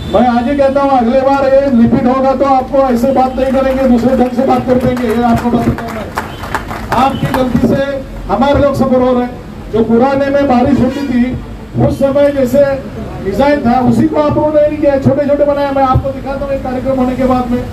मैं आज ही कहता हूँ अगले बार ये रिपीट होगा तो आपको ऐसे बात नहीं करेंगे, दूसरे ढंग से बात कर देंगे। ये आपको बताता हूँ मैं, आपकी गलती से हमारे लोग सफर हो रहे हैं। जो पुराने में बारिश होती थी उस समय जैसे डिजाइन था उसी को आप लोगों ने नहीं किया, छोटे छोटे बनाया। मैं आपको दिखाता हूँ एक कार्यक्रम होने के बाद में।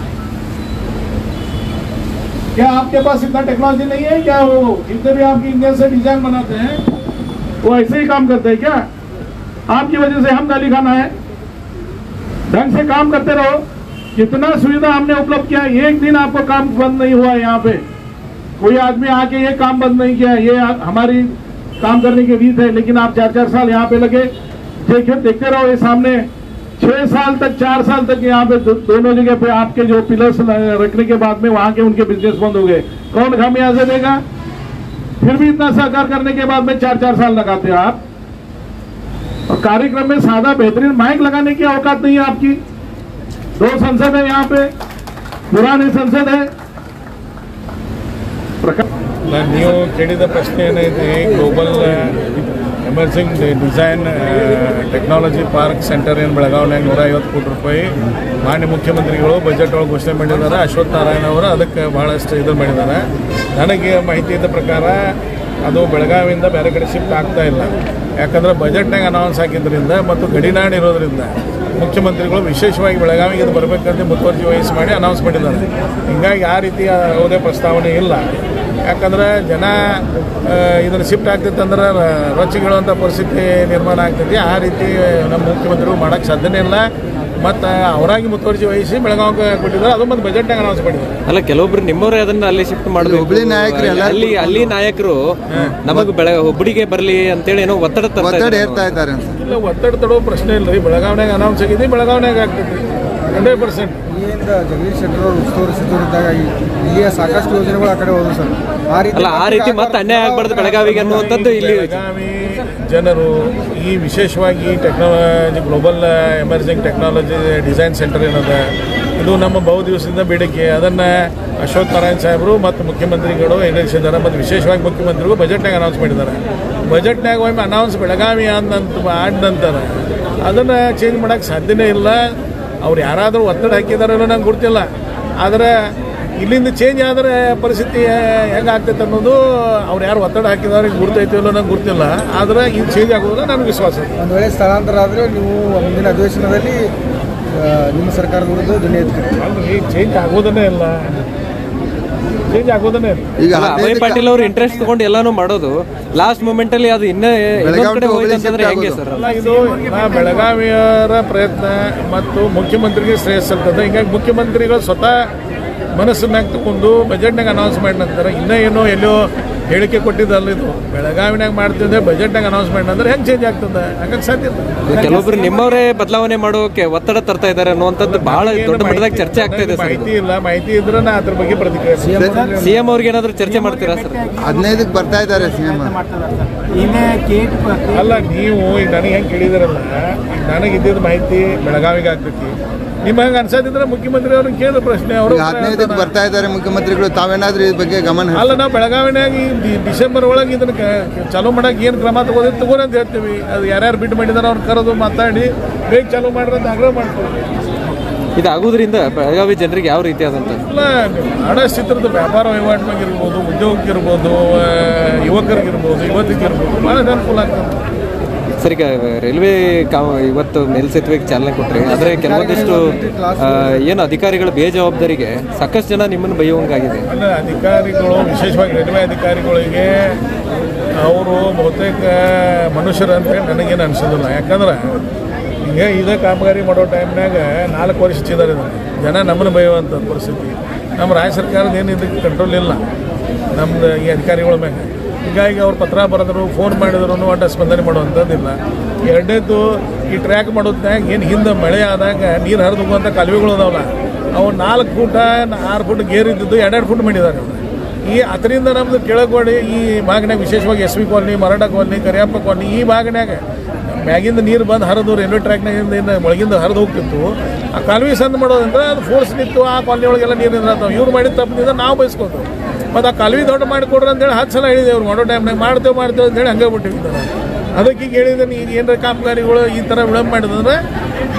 क्या आपके पास इतना टेक्नोलॉजी नहीं है क्या? वो जितने भी आपकी इंडियन से डिजाइन बनाते हैं वो ऐसे ही काम करते हैं क्या? आपकी वजह से हम गाली खाना है? ढंग से काम करते रहो। कितना सुविधा हमने उपलब्ध किया, एक दिन आपको काम बंद नहीं हुआ। यहाँ पे कोई आदमी आके ये काम बंद नहीं किया, ये हमारी काम करने की रीत है। लेकिन आप 4-4 साल यहाँ पे लगे, देखते रहो। ये सामने 6 साल तक 4 साल तक यहाँ पे दोनों जगह पे आपके जो पिलर्स रखने के बाद में वहां के उनके बिजनेस बंद हो गए। कौन खामियाजा देगा? फिर भी इतना सहकार करने के बाद में 4-4 साल लगाते हो आप। और कार्यक्रम में सादा बेहतरीन माइक लगाने की औकात नहीं है आपकी। 2 संसद है यहाँ पे, पुरानी संसद है। ನೀವು ಕೇಳಿದ ಪ್ರಶ್ನೆ ಏನೈತೆ, global emerging design technology park centre ಏನು ಬೆಳಗಾವಿನಾಗ 150 ಕೋಟಿ ರೂಪಾಯಿ ಮಾನ್ಯ ಮುಖ್ಯಮಂತ್ರಿಗಳು ಬಜೆಟ್ ಒಳಗೆ ಘೋಷಣೆ ಮಾಡಿದ್ದಾರೆ. ಅಶ್ವಥ್ ನಾರಾಯಣ ಅವರು ಅದಕ್ಕೆ ಬಹಳಷ್ಟು ಇದು ಮಾಡಿದ್ದಾರೆ. ನನಗೆ ಮಾಹಿತಿ ಇದ್ದ ಪ್ರಕಾರ ಅದು ಬೆಳಗಾವಿಯಿಂದ ಬೇರೆ ಕಡೆ ಶಿಫ್ಟ್ ಆಗ್ತಾ ಇಲ್ಲ. ಯಾಕಂದರೆ ಬಜೆಟ್ನಾಗ ಅನೌನ್ಸ್ ಹಾಕಿದ್ರಿಂದ ಮತ್ತು ಗಡಿನಾಡು ಇರೋದ್ರಿಂದ ಮುಖ್ಯಮಂತ್ರಿಗಳು ವಿಶೇಷವಾಗಿ ಬೆಳಗಾವಿಗೆ ಇದು ಬರಬೇಕಂತ ಮುತುವರ್ಜಿ ವಹಿಸಿ ಮಾಡಿ ಅನೌನ್ಸ್ ಮಾಡಿದ್ದಾರೆ. ಹೀಗಾಗಿ ಆ ರೀತಿಯ ಯಾವುದೇ ಪ್ರಸ್ತಾವನೆ ಇಲ್ಲ. ಯಾಕಂದ್ರೆ ಜನ ಇದನ್ನು ಶಿಫ್ಟ್ ಆಗ್ತಿತ್ತಂದ್ರೆ ರೊಚ್ಚಿಗೀಳುವಂಥ ಪರಿಸ್ಥಿತಿ ನಿರ್ಮಾಣ ಆಗ್ತೈತಿ. ಆ ರೀತಿ ನಮ್ಮ ಮುಖ್ಯಮಂತ್ರಿಗಳು ಮಾಡೋಕ್ಕೆ ಸಾಧ್ಯನೇ ಇಲ್ಲ. ಮತ್ತು ಅವರಾಗಿ ಮುತುವರ್ಜಿ ವಹಿಸಿ ಬೆಳಗಾವಿಗೆ ಕೊಟ್ಟಿದ್ದಾರೆ. ಅದು ಮತ್ತು ಬಜೆಟ್ನಾಗ ಅನೌನ್ಸ್ ಮಾಡಿದ್ದಾರೆ. ಅಲ್ಲ, ಕೆಲವೊಬ್ರು ನಿಮ್ಮವರೇ ಅದನ್ನ ಅಲ್ಲಿ ಶಿಫ್ಟ್ ಮಾಡಬೇಕು. ಅಲ್ಲಿ ನಾಯಕರು ನಮಗೆ ಹುಬ್ಬಳ್ಳಿಗೆ ಬರಲಿ ಅಂತೇಳಿ ಏನೋ ಒತ್ತಡ ಹೇರ್ತಾ ಇದ್ದಾರೆ. ಇಲ್ಲ, ಒತ್ತಡ ತಡೋ ಪ್ರಶ್ನೆ ಇಲ್ಲ ರೀ. ಬೆಳಗಾವಿನಾಗ ಅನೌನ್ಸ್ ಆಗಿದೆ, ಬೆಳಗಾವಿನಾಗ ಆಗ್ತೈತಿ 100%. ಜಗದೀಶ್ ಶೆಟ್ಟರ್ ಅವರು ಉಸ್ತುವಾರಿ ಸಚಿವರಿದ್ದಾಗ ಇಲ್ಲಿಯ ಸಾಕಷ್ಟು ಯೋಜನೆಗಳು ಆ ಕಡೆ ಹೋದ್ರು ಸರ್. ಆ ರೀತಿ ಮತ್ತೆ ಅನ್ಯಾಯ ಆಗಬಾರ್ದು ಬೆಳಗಾವಿಗೆ ಅನ್ನುವಂಥದ್ದು ಇಲ್ಲಿ ಬೆಳಗಾವಿ ಜನರು ಈ ವಿಶೇಷವಾಗಿ technology global emerging technology design centre ಏನದ, ಇದು ನಮ್ಮ ಬಹು ದಿವಸದಿಂದ ಬೇಡಿಕೆ. ಅದನ್ನು ಅಶ್ವಥ್ ನಾರಾಯಣ ಸಾಹೇಬರು ಮತ್ತು ಮುಖ್ಯಮಂತ್ರಿಗಳು ಈಡೇರಿಸಿದ್ದಾರೆ. ಮತ್ತು ವಿಶೇಷವಾಗಿ ಮುಖ್ಯಮಂತ್ರಿಗಳು ಬಜೆಟ್ನಾಗ ಅನೌನ್ಸ್ ಮಾಡಿದ್ದಾರೆ. ಬಜೆಟ್ನಾಗ ಒಮ್ಮೆ ಅನೌನ್ಸ್ ಬೆಳಗಾವಿ ಆದ ನಂತರ ಅದನ್ನು ಚೇಂಜ್ ಮಾಡೋಕ್ಕೆ ಸಾಧ್ಯನೇ ಇಲ್ಲ. ಅವ್ರು ಯಾರಾದರೂ ಒತ್ತಡ ಹಾಕಿದಾರೋ ನಂಗೆ ಗೊತ್ತಿಲ್ಲ. ಆದರೆ ಇಲ್ಲಿಂದ ಚೇಂಜ್ ಆದರೆ ಪರಿಸ್ಥಿತಿ ಹೆಂಗೆ ಆಗ್ತೈತೆ ಅನ್ನೋದು ಅವ್ರು ಯಾರು ಒತ್ತಡ ಹಾಕಿದಾರೆ ಗುರ್ತೈತೆ ಇಲ್ಲೋ ನಂಗೆ ಗೊತ್ತಿಲ್ಲ. ಆದರೆ ಇದು ಚೇಂಜ್ ಆಗೋದು ನನಗೆ ವಿಶ್ವಾಸ. ಒಂದು ವೇಳೆ ಸ್ಥಳಾಂತರ ಆದರೆ ನೀವು ಮುಂದಿನ ಅಧಿವೇಶನದಲ್ಲಿ ನಿಮ್ಮ ಸರ್ಕಾರದ ವಿರುದ್ಧ ಧ್ವನಿ ಎತ್ತೀರಿ? ಅಲ್ರಿ, ಚೇಂಜ್ ಆಗೋದನ್ನೇ ಇಲ್ಲ. ಈಗ ಅಭಯ್ ಪಾಟೀಲ್ ಅವರು ಇಂಟ್ರೆಸ್ಟ್ ತಗೊಂಡು ಎಲ್ಲಾನು ಮಾಡೋದು ಲಾಸ್ಟ್ ಮೂಮೆಂಟ್ ಅಲ್ಲಿ ಅದು ಇನ್ನೂ ಕಡೆ ಹೋಯ್ತಂದ್ರೆ ಹೆಂಗೆ ಸರ್? ಇದು ಬೆಳಗಾವಿಯರ ಪ್ರಯತ್ನ ಮತ್ತು ಮುಖ್ಯಮಂತ್ರಿಗೆ ಶ್ರೇಯಸ್ಸಲ್ತದೆ. ಹಿಂಗಾಗಿ ಮುಖ್ಯಮಂತ್ರಿಗಳು ಸ್ವತಃ ಮನಸ್ಸನ್ನಾಗ ತಗೊಂಡು ಬಜೆಟ್ನಾಗ ಅನೌನ್ಸ್ ಮಾಡಿದ ನಂತರ ಇನ್ನೂ ಏನೋ ಎಲ್ಲೋ ಹೇಳಿಕೆ ಕೊಟ್ಟಿದ್ದಲ್ಲ. ಇದು ಬೆಳಗಾವಿನಾಗ ಮಾಡ್ತಿದ್ದೆ ಬಜೆಟ್ನಾಗ ಅನೌನ್ಸ್ ಮಾಡಿದ ಅಂದ್ರೆ ಹೆಂಗೆ ಚೇಂಜ್ ಆಗ್ತದೆ? ಹಂಗಾಗಿ ಸಾಧ್ಯ ಇಲ್ಲ. ಕೆಲವೊಬ್ರು ನಿಮ್ಮವರೇ ಬದಲಾವಣೆ ಮಾಡೋಕೆ ಒತ್ತಡ ತರ್ತಾ ಇದ್ದಾರೆ ಅನ್ನುವಂಥದ್ದು ಬಹಳ ದೊಡ್ಡ ಮಟ್ಟದಾಗ ಚರ್ಚೆ ಆಗ್ತಾ ಇದೆ. ಮಾಹಿತಿ ಇಲ್ಲ, ಮಾಹಿತಿ ಇದ್ರೆ ನಾ ಅದ್ರ ಬಗ್ಗೆ ಪ್ರತಿಕ್ರಿಯೆ. ಸಿಎಂ ಅವ್ರಿಗೆ ಏನಾದ್ರು ಚರ್ಚೆ ಮಾಡ್ತೀರಾ ಸರ್? 15ಕ್ಕೆ ಬರ್ತಾ ಇದ್ದಾರೆ ಸಿಎಂ. ಅಲ್ಲ, ನೀವು ಈಗ ನನಗೆ ಹೆಂಗೆ ಕೇಳಿದಾರಲ್ಲ, ನನಗೆ ಇದ್ದಿದ್ದ ಮಾಹಿತಿ ಬೆಳಗಾವಿಗೆ ಆಗ್ತೈತಿ. ನಿಮ್ಮ ಹಂಗೆ ಅನ್ಸದಿದ್ರೆ ಮುಖ್ಯಮಂತ್ರಿ ಅವ್ರಿಗೆ ಕೇಳಿದ ಪ್ರಶ್ನೆ ಅವರು 15ಕ್ಕೆ ಬರ್ತಾ ಇದ್ದಾರೆ ಮುಖ್ಯಮಂತ್ರಿಗಳು. ತಾವೇನಾದ್ರೂ ಇದ್ರ ಬಗ್ಗೆ ಗಮನ? ಅಲ್ಲ, ನಾವು ಬೆಳಗಾವಿನಾಗ ಈ ಡಿಸೆಂಬರ್ ಒಳಗೆ ಇದನ್ನ ಚಾಲೂ ಮಾಡಕ್ಕೆ ಏನು ಕ್ರಮ ತಗೋರಿ ಅಂತ ಹೇಳ್ತೀವಿ. ಅದು ಯಾರ್ಯಾರು ಬಿಟ್ಟು ಮಾಡಿದಾರೆ ಅವ್ರು ಕರೆದು ಮಾತಾಡಿ ಬೇಗ ಚಾಲೂ ಮಾಡ್ರಿ ಅಂತ ಆಗ್ರಹ ಮಾಡ್ತೀವಿ. ಇದಾಗೋದ್ರಿಂದ ಬೆಳಗಾವಿ ಜನರಿಗೆ ಯಾವ ರೀತಿ ಆದಂತ? ಇಲ್ಲ, ಹಣ ಚಿತ್ರದ ವ್ಯಾಪಾರ ವಹಿವಾಟಿನಾಗಿರ್ಬೋದು, ಉದ್ಯೋಗಕ್ಕಿರ್ಬೋದು, ಯುವಕರಿಗಿರ್ಬೋದು, ಯುವತಿಗಿರ್ಬೋದು ಭಾಳ ಅನುಕೂಲ ಆಗ್ತದೆ. ಸರ್, ಈಗ ರೈಲ್ವೆ ಇವತ್ತು ಮೇಲ್ಸೇತುವೆಗೆ ಚಾಲನೆ ಕೊಟ್ಟರೆ, ಆದರೆ ಕೆಲವೊಂದಿಷ್ಟು ಏನು ಅಧಿಕಾರಿಗಳ ಬೇಜವಾಬ್ದಾರಿಗೆ ಸಾಕಷ್ಟು ಜನ ನಿಮ್ಮನ್ನು ಬೈಯುವಂಗಾಗಿದೆ. ಅಲ್ಲ, ಅಧಿಕಾರಿಗಳು ವಿಶೇಷವಾಗಿ ರೈಲ್ವೆ ಅಧಿಕಾರಿಗಳಿಗೆ ಅವರು ಬಹುತೇಕ ಮನುಷ್ಯರು ಅಂತೇಳಿ ನನಗೇನು ಅನಿಸೋದಿಲ್ಲ. ಯಾಕಂದ್ರೆ ಈಗ ಇದೇ ಕಾಮಗಾರಿ ಮಾಡೋ ಟೈಮ್ನಾಗ 4 ವರ್ಷ ಚಿದ್ದಾರೆ ಜನ ನಮ್ಮನ್ನು ಬೈಯುವಂಥ ಪರಿಸ್ಥಿತಿ. ನಮ್ಮ ರಾಜ್ಯ ಸರ್ಕಾರದ ಏನು ಇದಕ್ಕೆ ಕಂಟ್ರೋಲ್ ಇಲ್ಲ ನಮ್ಮದು ಈ ಅಧಿಕಾರಿಗಳ ಮೇಲೆ. ಹೀಗಾಗಿ ಅವ್ರು ಪತ್ರ ಬರೆದ್ರು, ಫೋನ್ ಮಾಡಿದ್ರು ಒಟ್ಟು ಸ್ಪಂದನೆ ಮಾಡುವಂಥದ್ದಿಲ್ಲ. ಎರಡನೇದು, ಈ ಟ್ರ್ಯಾಕ್ ಮಾಡೋದ್ನಾಗ ಏನು ಹಿಂದೆ ಮಳೆ ಆದಾಗ ನೀರು ಹರಿದು ಹೋಗುವಂಥ ಕಾಲುವೆಗಳು ಅದಾವಲ್ಲ, ಅವು 4 ಫೂಟ 6 ಫುಟ್ ಗೇರ್ ಇದ್ದಿದ್ದು 2 ಫುಟ್ ಮಾಡಿದ್ದಾರೆ. ಈ ಅದರಿಂದ ನಮ್ಮದು ಕೆಳಗೋಡಿ ಈ ಭಾಗನಾಗ ವಿಶೇಷವಾಗಿ S V colony, Maratha colony, Kariyappa colony ಈ ಭಾಗನಾಗ ಮ್ಯಾಗಿಂದ ನೀರು ಬಂದು ಹರಿದು ರೈಲ್ವೆ ಟ್ರ್ಯಾಕ್ನಾಗಿಂದ ಒಳಗಿಂದ ಹರಿದು ಹೋಗ್ತಿತ್ತು. ಆ ಕಾಲುವೆ ಸಂದು ಮಾಡೋದಂದ್ರೆ ಅದು ಫೋರ್ಸ್ ನಿಂತು ಆ ಕಾಲನಿ ಒಳಗೆಲ್ಲ ನೀರು ನಿಂತಾವೆ. ಇವ್ರು ಮಾಡಿದ ತಪ್ಪಿನಿಂದ ನಾವು ಬಯಸ್ಕೊತೀವಿ. ಮತ್ತು ಆ ಕಾಲುವೆ ದೊಡ್ಡ ಮಾಡಿಕೊಡ್ರಿ ಅಂತೇಳಿ 10 ಸಲ ಹೇಳಿದೆ. ಅವ್ರು ಮಾಡೋ ಟೈಮ್ನಾಗ ಮಾಡ್ತೇವೆ ಅಂತೇಳಿ ಹಂಗೆ ಬಿಟ್ಟಿರ್ತಾರೆ. ಅದಕ್ಕೆ ಈಗ ಹೇಳಿದ್ರೆ ಈಗ ಏನಾರ ಕಾಮಗಾರಿಗಳು ಈ ಥರ ವಿಳಂಬ ಮಾಡಿದಂದ್ರೆ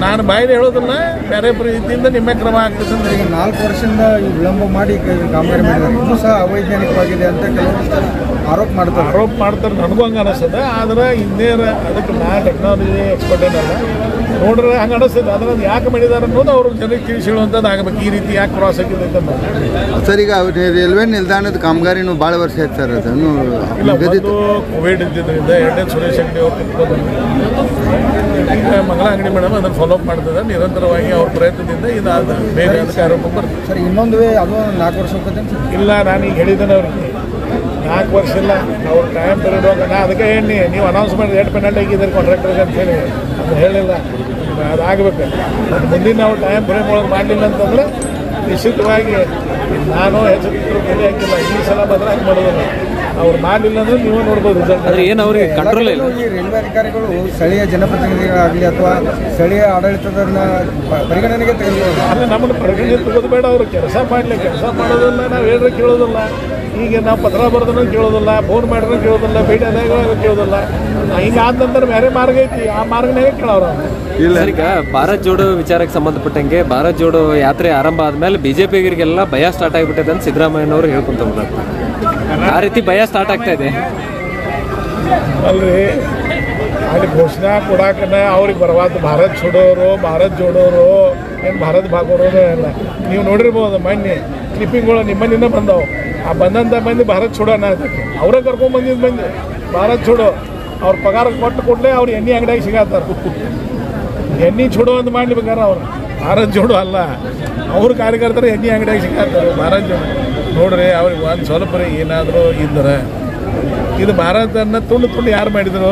ನಾನು ಬಾಯಲ್ಲಿ ಹೇಳೋದಿಲ್ಲ, ಬೇರೆ ರೀತಿಯಿಂದ ನಿಮ್ಮ ಕ್ರಮ ಆಗ್ತದೆ ಅಂದ್ರೆ. ಈಗ 4 ವರ್ಷದಿಂದ ಈ ವಿಳಂಬ ಮಾಡಿ ಕಾಮಗಾರಿ ಮಾಡಿದ್ದಾರೆ, ಇನ್ನೂ ಸಹ ಅವೈಜ್ಞಾನಿಕವಾಗಿದೆ ಅಂತ ಕೆಲವರು ಆರೋಪ ಮಾಡ್ತಾರೆ. ನನಗೂ ಹಂಗೆ ಅನಿಸ್ತದೆ. ಆದ್ರೆ ಇನ್ನೇನು ಅದಕ್ಕೆ ನಾ ಟೆಕ್ನಾಲಜಿ ಎಕ್ಸ್ಪರ್ಟ್ ಏನಲ್ಲ, ನೋಡ್ರೆ ಹಂಗೆ ಅನಿಸ್ತದೆ. ಅದನ್ನು ಯಾಕೆ ಮಾಡಿದ್ದಾರೆ ಅನ್ನೋದು ಅವ್ರ ಜನಕ್ಕೆ ತಿಳಿಸಿ ಹೇಳುವಂಥದ್ದು ಆಗಬೇಕು. ಈ ರೀತಿ ಯಾಕೆ ಕ್ರಾಸ್ ಆಗಿದೆ ಅಂತ ಸರ್. ಈಗ ರೈಲ್ವೆ ನಿಲ್ದಾಣದ ಕಾಮಗಾರಿನೂ ಭಾಳ ವರ್ಷ ಆಯ್ತು ಸರ್. ಅದನ್ನು ಇಲ್ಲ, ಒಂದು ಕೋವಿಡ್ ಇದ್ದಿದ್ದರಿಂದ 2ನೇ ಸುರೇಶ್ ಅಂಗಡಿ ಅವ್ರು ತಿಳ್ಕೊಂಡು ಈಗ ಮಂಗಳ ಅಂಗಡಿ ಮೇಡಮ್ ಅದನ್ನು ಫಾಲೋ ಅಪ್ ಮಾಡ್ತದೆ ನಿರಂತರವಾಗಿ. ಅವ್ರ ಪ್ರಯತ್ನದಿಂದ ಇದಾದ ಬೇಗ ಅದಕ್ಕೆ ಆರೋಪ ಬರ್ತದೆ ಸರ್. ಇನ್ನೊಂದು ಅದು 4 ವರ್ಷ ಹೋಗ್ತದೆ ಇಲ್ಲ. ನಾನೀಗ ಹೇಳಿದ್ದೇನೆ ಅವ್ರಿಗೆ 4 ವರ್ಷ ಇಲ್ಲ, ಅವ್ರು ಟೈಮ್ ಪೀರಿಯಡ್ ನಾ ಅದಕ್ಕೆ ಹೇಳಿ ನೀವು ಅನೌನ್ಸ್ ಮಾಡಿ ರೇಟ್ ಪೆನಾಲ್ಟಿ ಆಗಿದ್ದಾರೆ ಕಾಂಟ್ರಾಕ್ಟರ್ಗೆ ಅಂತ ಹೇಳಿ ಅದು ಹೇಳಿಲ್ಲ. ಅದಾಗಬೇಕು. ಮತ್ತು ಮುಂದಿನ ನಾವು ಟೈಮ್ ಫ್ರೇಮ್ ಒಳಗೆ ಮಾಡಲಿಲ್ಲ ಅಂತಂದರೆ ನಿಶ್ಚಿತವಾಗಿ ನಾನು ಹೆಚ್ಚು ಬೆಲೆ ಹಾಕಿಲ್ಲ. ಈ ಸಲ ಬದಲಾಗಿ ಮಾಡೋದಿಲ್ಲ. ಅವ್ರು ಮಾಡಲಿಲ್ಲ ಅಂದ್ರೆ ನೀವು ನೋಡ್ಬೋದು ರಿಸಲ್ಟ್. ಆದರೆ ಏನು ಅವ್ರಿಗೆ ಕಂಟ್ರೋಲ್ ಇಲ್ಲ. ಈ ರೈಲ್ವೆ ಅಧಿಕಾರಿಗಳು ಸ್ಥಳೀಯ ಜನಪ್ರತಿನಿಧಿಗಳಾಗಲಿ ಅಥವಾ ಸ್ಥಳೀಯ ಆಡಳಿತದನ್ನ ಪರಿಗಣನೆಗೆ ತೆಗೆದುಕೊಳ್ಳೋದು. ಅಂದರೆ ನಮ್ಮನ್ನು ಪರಿಗಣನೆ ತಗೋದು ಬೇಡ. ಅವರು ಕೆಲಸ ಮಾಡೋದಿಲ್ಲ, ನಾವು ಹೇಳ್ರೆ ಕೇಳೋದಿಲ್ಲ. ಈಗ ನಾವು ಪತ್ರ ಬರೋದನ್ನು ಕೇಳೋದಿಲ್ಲ, ಫೋನ್ ಮಾಡಿದ್ರೆ ಕೇಳೋದಿಲ್ಲ, ಭೇಟಿ ಆದಾಗ ಕೇಳೋದಿಲ್ಲ. ಹಿಂಗೆ ಆದ ನಂತರ ಬೇರೆ ಮಾರ್ಗ ಐತಿ, ಆ ಮಾರ್ಗನಾಗೆ ಕೇಳೋರು. ಸರ್, ಈಗ ಭಾರತ್ ಜೋಡೋ ವಿಚಾರಕ್ಕೆ ಸಂಬಂಧಪಟ್ಟಂಗೆ ಭಾರತ್ ಜೋಡೋ ಯಾತ್ರೆ ಆರಂಭ ಆದಮೇಲೆ BJPಗರಿಗೆಲ್ಲ ಭಯ ಸ್ಟಾರ್ಟ್ ಆಗಿಬಿಟ್ಟಿದೆ ಅಂತ ಸಿದ್ದರಾಮಯ್ಯನವರು ಹೇಳ್ಕೊಂತ ಬಂದರು. ಆ ರೀತಿ ಭಯ ಸ್ಟಾರ್ಟ್ ಆಗ್ತಾ ಇದೆ ಅಲ್ರಿ. ಅಲ್ಲಿ ಘೋಷಣೆ ಕೊಡಾಕನ ಅವ್ರಿಗೆ ಬರವಾದ ಭಾರತ್ ಜೋಡೋರು ಏನು ಭಾರತ್ ಭಾಗೋರೋದು ಇಲ್ಲ. ನೀವು ನೋಡಿರ್ಬೋದು ಮೊನ್ನೆ ಕ್ಲಿಪ್ಪಿಂಗ್ಗಳು ನಿಮ್ಮನಿಂದ ಬಂದವು. ಆ ಬಂದಂಥ ಮಂದಿ ಭಾರತ್ ಛೋಡೋ ಅನ್ನತೈತಿ. ಅವರೇ ಕರ್ಕೊಂಡ್ಬಂದಿದ್ದು ಮಂದಿ ಭಾರತ್ ಛೋಡೋ. ಅವ್ರ ಪಗಾರ ಕೊಟ್ಟು ಕೂಡಲೇ ಅವ್ರು ಎಣ್ಣೆ ಅಂಗಡಿಯಾಗಿ ಸಿಗತ್ತಾರ. ಎಣ್ಣೆ ಛೋಡೋ ಅಂತ ಮಾಡ್ಲಿಬೇಕಾರೆ ಅವ್ರು ಭಾರತ್ ಜೋಡೋ ಅಲ್ಲ, ಅವ್ರ ಕಾರ್ಯಕರ್ತರು ಎಣ್ಣೆ ಅಂಗಡಿಯಾಗಿ ಸಿಗತ್ತಾರೆ ಭಾರತ್ ಜೋಡೋ. ನೋಡ್ರಿ, ಅವ್ರಿಗೆ ಒಂದು ಸ್ವಲ್ಪ ಏನಾದರೂ ಇದ್ರೆ ಇದು ಭಾರತನ ತುಂಡು ಯಾರು ಮಾಡಿದರು?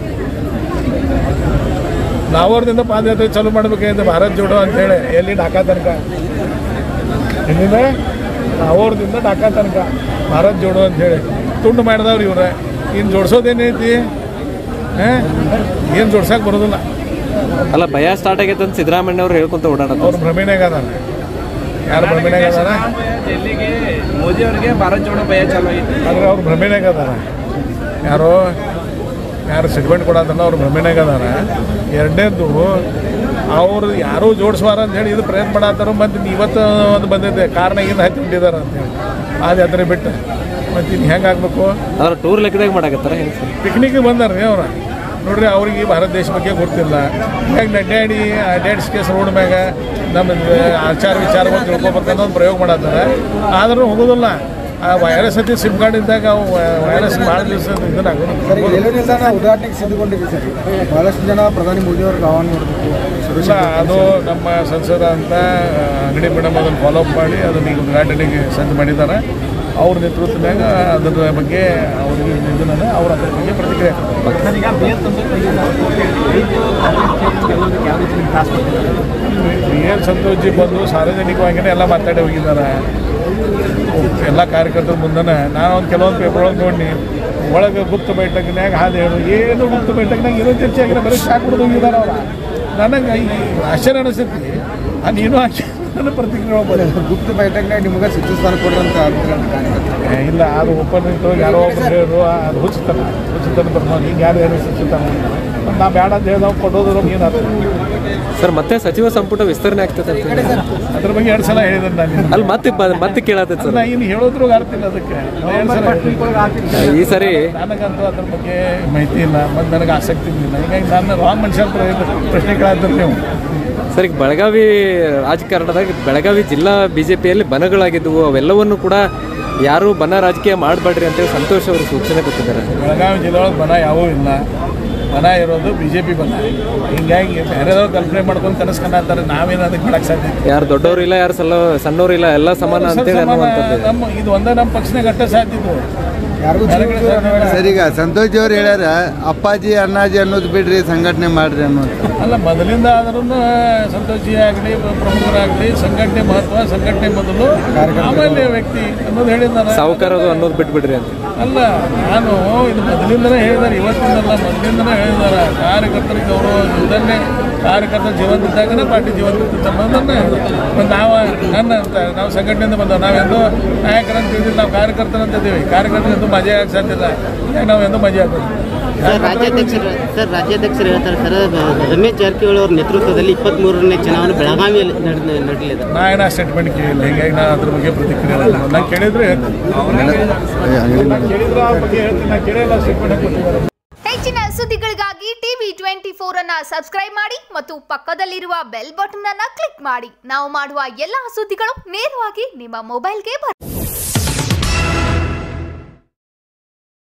ಲಾಹೋರ್ದಿಂದ ಪಾದಯಾತ್ರೆ ಚಾಲೂ ಮಾಡಬೇಕಾಗಿದೆ ಭಾರತ್ ಜೋಡೋ ಅಂತೇಳಿ. ಎಲ್ಲಿ ಢಾಕಾ ತನಕ, ಎಲ್ಲಿಂದ ಲಾಹೋರ್ದಿಂದ ಢಾಕಾ ತನಕ ಭಾರತ್ ಜೋಡೋ ಅಂಥೇಳಿ ತುಂಡು ಮಾಡಿದವ್ರು ಇವ್ರೆ. ಇನ್ನು ಜೋಡಿಸೋದೇನೈತಿ? ಏನು ಜೋಡ್ಸಕ್ಕೆ ಬರೋದಿಲ್ಲ. ಅಲ್ಲ, ಭಯ ಸ್ಟಾರ್ಟ್ ಆಗೈತೆ ಅಂತ ಸಿದ್ದರಾಮಯ್ಯ ಅವ್ರು ಹೇಳ್ಕೊಂತ ಓಡಾಡೋದು. ಅವ್ರು ಭ್ರಮೆನಾಗ ಅದಾರ. ಯಾರು ಭ್ರಮೆನಾಗ ಅದಾರ? ಮೋದಿ ಅವರಿಗೆ ಭಾರತ್ ಜೋಡೋ ಭಯ ಚಾಲು ಐತಿ. ಆದರೆ ಅವ್ರು ಭ್ರಮೆನಾಗ ಅದಾರ. ಯಾರು ಸೆಗ್ಮೆಂಟ್ ಕೊಡೋದನ್ನ ಅವ್ರು ಭ್ರಮೆನಾಗ ಅದಾರ. ಎರಡನೇದು, ಅವರು ಯಾರೂ ಜೋಡಿಸುವಾರ ಅಂತೇಳಿ ಇದು ಪ್ರಯತ್ನ ಮಾಡತ್ತಾರ. ಮತ್ತು ಇವತ್ತು ಒಂದು ಬಂದೈತೆ ಕಾರಣದಿಂದ ಹತ್ತಿ ಬಿಟ್ಟಿದ್ದಾರೆ ಅಂತೇಳಿ ಪಾದಯಾತ್ರೆ ಬಿಟ್ಟು. ಮತ್ತು ಇನ್ನು ಹೆಂಗೆ ಆಗಬೇಕು? ಅವ್ರು ಟೂರ್ ಲೆಕ್ಕದಾಗ ಮಾಡಕತ್ತಾರ. ಹೆಂಗೆ ಸರ್? ಪಿಕ್ನಿಕ್ಗೆ ಬಂದಾರ್ರಿ ಅವ್ರು. ನೋಡ್ರಿ, ಅವ್ರಿಗೆ ಭಾರತ ದೇಶ ಬಗ್ಗೆ ಗೊತ್ತಿಲ್ಲ. ಹೀಗಾಗಿ ಅಡ್ಡಾಡಿ ಕೇಸ್ ರೋಡ್ ಮ್ಯಾಗ ನಮ್ಮ ಆಚಾರ ವಿಚಾರಗಳು ತಿಳ್ಕೊಬೇಕಂತ ಒಂದು ಪ್ರಯೋಗ ಮಾಡತ್ತಾರೆ. ಆದ್ರೂ ಹೋಗೋದಿಲ್ಲ. ಆ ವೈರಸ್ ಐತಿ ಸಿಮ್ ಕಾರ್ಡ್ ಇದ್ದಾಗ ಅವು ವೈರಸ್ ಭಾಳ ದಿವಸ ಇದನ್ನಾಗೋದು. ಸರ್, ರೈಲ್ವೆ ನಿಲ್ದಾಣ ಉದ್ಘಾಟನೆಗೆ ಸಿದ್ಧಗೊಂಡಿದೆ ಸರ್. ಬಹಳಷ್ಟು ಜನ ಪ್ರಧಾನಿ ಮೋದಿ ಅವ್ರಿಗೆ ಆಹ್ವಾನ ಮಾಡಬೇಕು. ಇಲ್ಲ, ಅದು ನಮ್ಮ ಸಂಸದ ಅಂತ ಅಂಗಡಿ ಮೇಡಮ್ ಅದನ್ನು ಫಾಲೋ ಅಪ್ ಮಾಡಿ ಅದನ್ನು ಈಗ ಉದ್ಘಾಟನೆಗೆ ಸಜ್ಜು ಮಾಡಿದ್ದಾರೆ. ಅವ್ರ ನೇತೃತ್ವದಾಗ ಅದರ ಬಗ್ಗೆ ಅವ್ರಿಗೆ ಇದನ್ನ ಅವ್ರ ಅದ್ರ ಬಗ್ಗೆ ಪ್ರತಿಕ್ರಿಯೆ. ಸಂತೋಷ್ ಜಿ ಬಂದು ಸಾರ್ವಜನಿಕವಾಗಿಯೇ ಎಲ್ಲ ಮಾತಾಡಿ ಹೋಗಿದ್ದಾರೆ. ಎಲ್ಲ ಕಾರ್ಯಕರ್ತರ ಮುಂದನೆ ನಾನು ಒಂದು ಕೆಲವೊಂದು ಪೇಪರ್ ಒಳಗೆ ನೋಡಿ ಒಳಗೆ ಗುಪ್ತ ಬೈಠಕ್ನಾಗ ಹಾದು ಹೇಳು ಏನು ಗುಪ್ತ ಬೈಠಕ್ನಾಗ ಏನೋ ಚರ್ಚೆ ಆಗಿಲ್ಲ, ಬರೀ ಶಾಕ್ ಕೊಡೋದು ಹೋಗಿದ್ದಾರೆ ಅವ್ರು. ನನಗೆ ಈ ಆಶ್ಚರ್ಯ ಅನಿಸ್ತೈತಿ. ನೀನು ನನ್ನ ಪ್ರತಿಕ್ರಿಯೆ ಗುಪ್ತ ಬೈಠಕ್ನಾಗ ನಿಮ್ಗೆ ಸಚಿವ ಸ್ಥಾನ ಕೊಡ್ರಂತ ಇಲ್ಲ, ಅದು ಓಪನ್ ಇತ್ತು. ಯಾರೋ ಒಬ್ಬರು ಹೇಳಿದ್ರು ಅದು ಹುಚ್ಚುತ್ತಾನೆ ಬರ್ಬೋದು. ಹಿಂಗೆ ಯಾರು ಸಚಿವತಾನೆ ನಾ ಬೇಡ ಅಂತ ಹೇಳಿದವ್ ಕೊಡೋದ್ರು ಏನಾದ್ರು. ಸರ್, ಮತ್ತೆ ಸಚಿವ ಸಂಪುಟ ವಿಸ್ತರಣೆ ಆಗ್ತದೆ ಅಂತ ಅದ್ರ ಬಗ್ಗೆ 2 ಸಲ ಹೇಳಿದ್ರೆ ನಾನು. ಅಲ್ಲಿ ಮತ್ತೆ ಕೇಳತ್ತೆ ಸರ್. ಇನ್ನು ಹೇಳೋದ್ರೂ ಆಗ್ತಿಲ್ಲ ಅದಕ್ಕೆ. 2 ಸಲ ಈ ಸರಿ ನನಗಂತೂ ಅದ್ರ ಬಗ್ಗೆ ಮಾಹಿತಿ ಇಲ್ಲ, ಮತ್ತು ನನಗೆ ಆಸಕ್ತಿ ಇಲ್ಲ. ಹೀಗಾಗಿ ನಾನು ರಾಂಗ್ ಮನುಷ್ಯ ಪ್ರಶ್ನೆ ಕೇಳಾದ್ರೆ ನೀವು. ಸರ್, ಈಗ ಬೆಳಗಾವಿ ಜಿಲ್ಲಾ BJPಯಲ್ಲಿ ಬನಗಳಾಗಿದ್ದವು, ಅವೆಲ್ಲವನ್ನು ಕೂಡ ಯಾರು ಬನ ರಾಜಕೀಯ ಮಾಡಬೇಡ್ರಿ ಅಂತೇಳಿ ಸಂತೋಷ್ ಅವರು ಸೂಚನೆ ಕೊಟ್ಟಿದ್ದಾರೆ. ಬೆಳಗಾವಿ ಜಿಲ್ಲೆ ಒಳಗೆ ಬನ ಯಾವೂ ಇಲ್ಲ. ಬನ ಇರೋದು BJP ಬನ. ಹಿಂಗಾಗಿ ಬೇರೆದವ್ರು ಕಲ್ಪನೆ ಮಾಡ್ಕೊಂಡು ಕನಸ್ಕೊಂಡಾತಾರೆ. ನಾವೇನು ಅದಕ್ಕೆ ಮಾಡಕ್ಕೆ ಸಾಧ್ಯ? ಯಾರು ದೊಡ್ಡವರು ಇಲ್ಲ, ಯಾರು ಸಣ್ಣವ್ರು ಇಲ್ಲ, ಎಲ್ಲ ಸಮಾನ ಅಂತೇಳಿ ನಮ್ಮ ಇದು ಒಂದೇ ನಮ್ಮ ಪಕ್ಷನಾಗ ಅಷ್ಟೇ ಸಾಧ್ಯದ್ದು. ಸರ್, ಈಗ ಸಂತೋಷ್ ಅವ್ರು ಹೇಳ್ಯಾರ ಅಪ್ಪಾಜಿ ಅಣ್ಣಾಜಿ ಅನ್ನೋದು ಬಿಡ್ರಿ, ಸಂಘಟನೆ ಮಾಡ್ರಿ ಅನ್ನೋದು. ಅಲ್ಲ, ಮೊದಲಿಂದ ಆದ್ರೂ ಸಂತೋಷಿ ಆಗಲಿ ಪ್ರಮುಖರಾಗಲಿ ಸಂಘಟನೆ ಮಹತ್ವ, ಸಂಘಟನೆ ಮೊದಲು ಆಮೇಲೆ ವ್ಯಕ್ತಿ ಅನ್ನೋದು ಹೇಳಿದ್ದಾರೆ. ಸಾವುಕಾರದು ಅನ್ನೋದು ಬಿಟ್ಬಿಡ್ರಿ ಅಂತ ಅಲ್ಲ, ನಾನು ಇದು ಮೊದಲಿಂದನೇ ಹೇಳಿದ್ದಾರೆ, ಇವತ್ತಿಂದಲ್ಲ ಮೊದಲಿಂದನೇ ಹೇಳಿದ್ದಾರೆ. ಕಾರ್ಯಕರ್ತರಿಗೆ ಅವರು ಇದನ್ನೇ ಕಾರ್ಯಕರ್ತರ ಜೀವಂತ ಇದ್ದಾಗನೇ ಪಾರ್ಟಿ ಜೀವಂತ ಇರ್ತದೆ ಅನ್ನೋದನ್ನೇ ಹೇಳಿದ್ರು. ನಾವು ಸಂಘಟನೆಯಿಂದ ಬಂದವು. ನಾವೆಂದು ನಾಯಕರಂತ ತಿಳಿದಿಲ್ಲ, ನಾವು ಕಾರ್ಯಕರ್ತರಂತ ಇದ್ದೀವಿ. ಕಾರ್ಯಕರ್ತರಂತೂ ಮಜಾ ಆಗಕ್ಕೆ ಸಾಧ್ಯ ಇಲ್ಲ. ನಾವೆಂದು ಮಜಾ ಆಗ್ತದೆ. ರಾಜ್ಯಾಧ್ಯಕ್ಷರು ಹೇಳ್ತಾರೆ ಸರ್, ರಮೇಶ್ ಜಾರಕಿಹೊಳಿ ಅವರ ನೇತೃತ್ವದಲ್ಲಿ 23ನೇ ಚುನಾವಣೆ ಬೆಳಗಾವಿಯಲ್ಲಿ ನಡೆಯಲಿದೆ. ನಾ ಏನೋ ಸ್ಟೇಟ್ಮೆಂಟ್ ಕೇಳಿಲ್ಲ, ಹೀಗಾಗಿ ನಾನು ಅದ್ರ ಬಗ್ಗೆ ಪ್ರತಿಕ್ರಿಯೆ ಇಲ್ಲ. ನಾನು ಕೇಳಿದ್ರೆ ಹೆಚ್ಚಿನ ಸುದ್ದಿಗಳಿಗಾಗಿ TV24 ಅನ್ನ ಸಬ್ಸ್ಕ್ರೈಬ್ ಮಾಡಿ ಮತ್ತು ಪಕ್ಕದಲ್ಲಿರುವ ಬೆಲ್ ಬಟನ್ ಅನ್ನ ಕ್ಲಿಕ್ ಮಾಡಿ. ನಾವು ಮಾಡುವ ಎಲ್ಲಾ ಸುದ್ದಿಗಳು ನೇರವಾಗಿ ನಿಮ್ಮ ಮೊಬೈಲ್ಗೆ ಬರುತ್ತೆ.